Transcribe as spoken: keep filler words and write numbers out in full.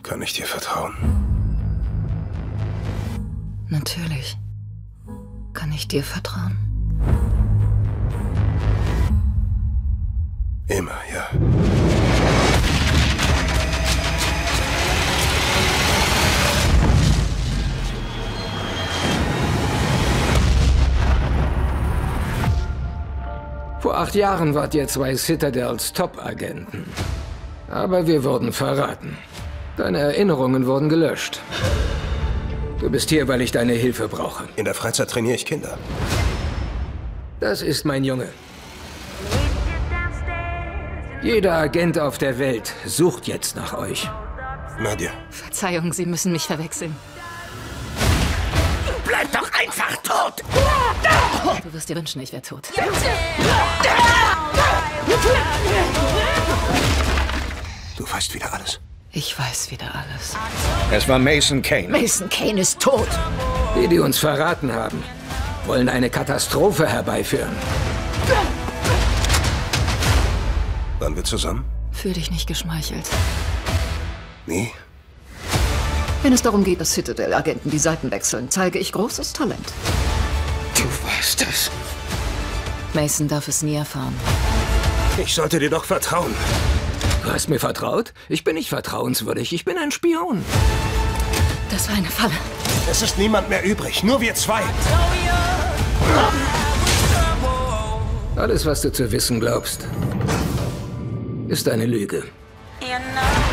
Kann ich dir vertrauen? Natürlich. Kann ich dir vertrauen? Immer, ja. Vor acht Jahren wart ihr zwei Citadels Top-Agenten. Aber wir wurden verraten. Deine Erinnerungen wurden gelöscht. Du bist hier, weil ich deine Hilfe brauche. In der Freizeit trainiere ich Kinder. Das ist mein Junge. Jeder Agent auf der Welt sucht jetzt nach euch. Nadia. Verzeihung, Sie müssen mich verwechseln. Bleib doch einfach tot! Du wirst dir wünschen, ich wäre tot. Du weißt wieder alles. Ich weiß wieder alles. Es war Mason Kane. Mason Kane ist tot. Die, die uns verraten haben, wollen eine Katastrophe herbeiführen. Waren wir zusammen? Fühl dich nicht geschmeichelt. Nie? Wenn es darum geht, dass Citadel-Agenten die Seiten wechseln, zeige ich großes Talent. Du warst es. Mason darf es nie erfahren. Ich sollte dir doch vertrauen. Du hast mir vertraut? Ich bin nicht vertrauenswürdig. Ich bin ein Spion. Das war eine Falle. Es ist niemand mehr übrig. Nur wir zwei. Alles, was du zu wissen glaubst, ist eine Lüge. You know